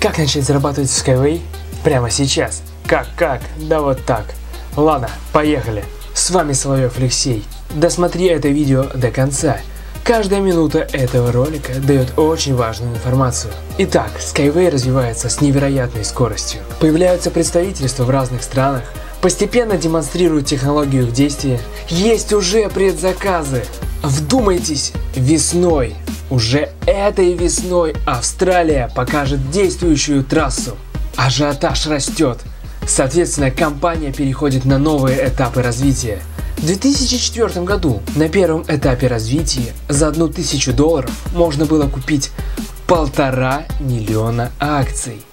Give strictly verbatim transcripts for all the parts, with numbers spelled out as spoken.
Как начать зарабатывать в Skyway? Прямо сейчас. Как, как? Да вот так. Ладно, поехали. С вами Соловьев Алексей. Досмотри это видео до конца. Каждая минута этого ролика дает очень важную информацию. Итак, Skyway развивается с невероятной скоростью. Появляются представительства в разных странах, постепенно демонстрируют технологию их действия. Есть уже предзаказы. Вдумайтесь, весной, уже этой весной Австралия покажет действующую трассу. Ажиотаж растет. Соответственно, компания переходит на новые этапы развития. В две тысячи четвёртом году на первом этапе развития за одну тысячу долларов можно было купить полтора миллиона акций.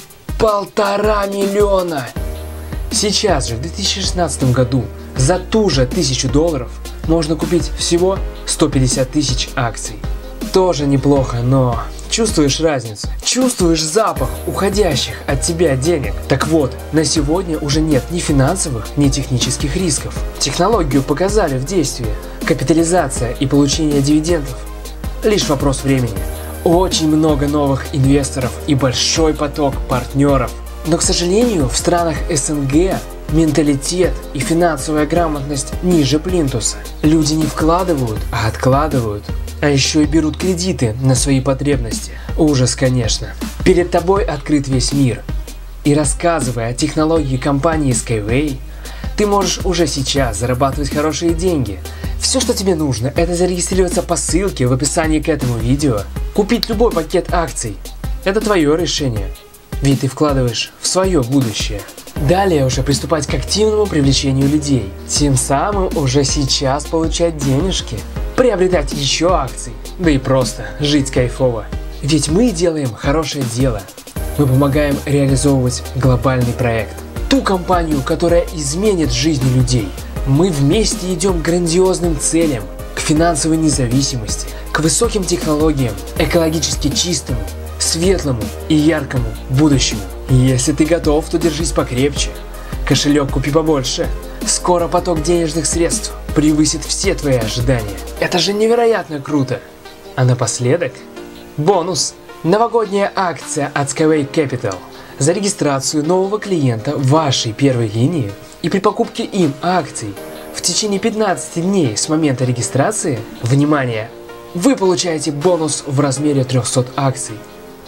Полтора миллиона! Сейчас же в две тысячи шестнадцатом году за ту же тысячу долларов можно купить всего сто пятьдесят тысяч акций. Тоже неплохо, но чувствуешь разницу? Чувствуешь запах уходящих от тебя денег? Так вот, на сегодня уже нет ни финансовых, ни технических рисков. Технологию показали в действии. Капитализация и получение дивидендов – лишь вопрос времени. Очень много новых инвесторов и большой поток партнеров. Но, к сожалению, в странах эс эн гэ менталитет и финансовая грамотность ниже плинтуса. Люди не вкладывают, а откладывают. А еще и берут кредиты на свои потребности. Ужас, конечно. Перед тобой открыт весь мир. И рассказывая о технологии компании Skyway, ты можешь уже сейчас зарабатывать хорошие деньги. Все, что тебе нужно, это зарегистрироваться по ссылке в описании к этому видео, купить любой пакет акций. Это твое решение. Ведь ты вкладываешь в свое будущее. Далее уже приступать к активному привлечению людей. Тем самым уже сейчас получать денежки. Приобретать еще акций. Да и просто жить кайфово. Ведь мы делаем хорошее дело. Мы помогаем реализовывать глобальный проект. Ту компанию, которая изменит жизни людей. Мы вместе идем к грандиозным целям. К финансовой независимости. К высоким технологиям. Экологически чистому, светлому и яркому будущему. Если ты готов, то держись покрепче. Кошелек купи побольше. Скоро поток денежных средств превысит все твои ожидания. Это же невероятно круто. А напоследок бонус. Новогодняя акция от Skyway Capital. За регистрацию нового клиента вашей первой линии и при покупке им акций в течение пятнадцати дней с момента регистрации, внимание, вы получаете бонус в размере трёхсот акций.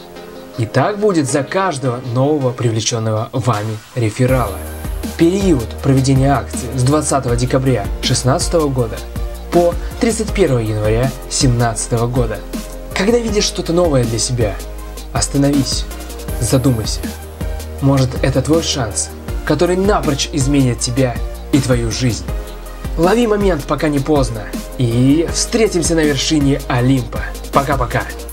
И так будет за каждого нового привлеченного вами реферала. Период проведения акции с двадцатого декабря две тысячи шестнадцатого года по тридцать первого января две тысячи семнадцатого года. Когда видишь что-то новое для себя, остановись, задумайся. Может, это твой шанс, который напрочь изменит тебя и твою жизнь. Лови момент, пока не поздно, и встретимся на вершине Олимпа. Пока-пока.